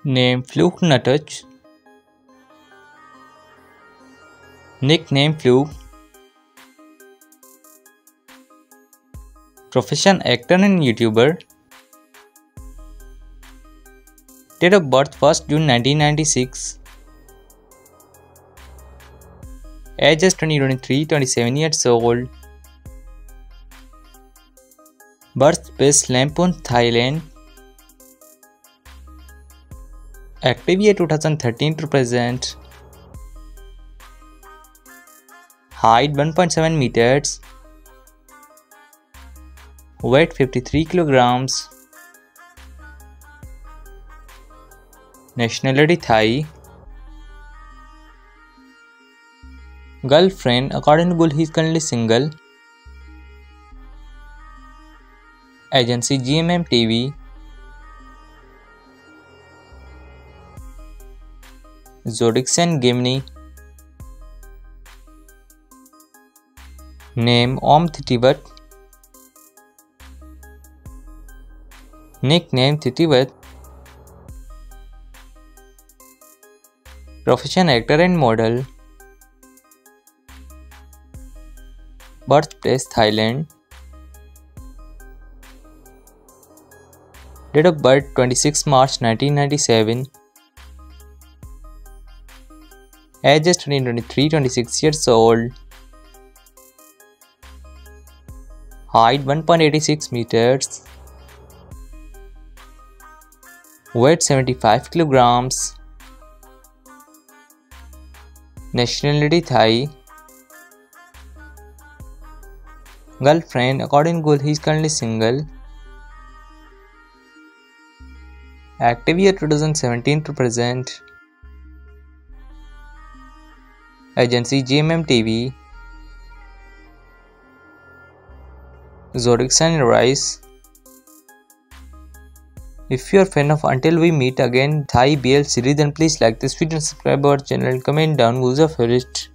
Name Fluke Natouch. Nickname Fluke. Profession actor and YouTuber. Date of birth 1st June 1996. Age is 2023, 27 years old. Birthplace Lampung, Thailand. Active year 2013 to present. Height 1.7 meters. Weight 53 kilograms. Nationality Thai. Girlfriend, according to Google, he is currently single. Agency GMM TV. Zodiac sign Gemini. Name Ohm Thitiwat. Nickname Thitiwat. Profession actor and model. Birthplace Thailand. Date of birth 26 March 1997. Age is 2023, 26 years old. Height 1.86 meters. Weight 75 kilograms. Nationality Thai. Girlfriend, according to Google, he is currently single. Active year 2017 to present. Agency GMM TV. Zodiac sign Rice. If you are a fan of Until We Meet Again Thai BL series, then please like this video and subscribe our channel and comment down who's your favorite.